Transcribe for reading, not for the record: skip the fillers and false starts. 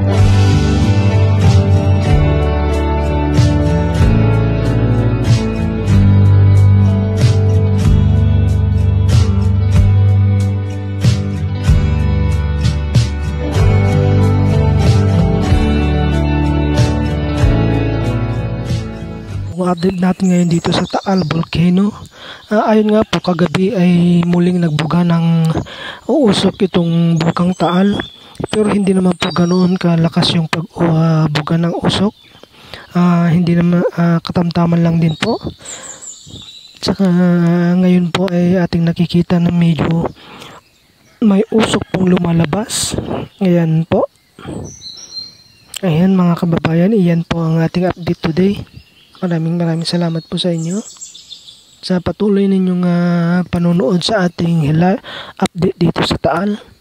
Update natin ngayon dito sa Taal Volcano. Ayun nga po, kagabi ay muling nagbuga ng uusok itong bukang Taal, pero hindi naman po ganoon kalakas yung pagbuga ng usok. Hindi naman, katamtaman lang din po. Tsaka ngayon po ay ating nakikita na medyo may usok pong lumalabas. Ayan po. Ayan mga kababayan, iyan po ang ating update today. Maraming salamat po sa inyo sa patuloy ninyong panonood sa ating update dito sa Taal.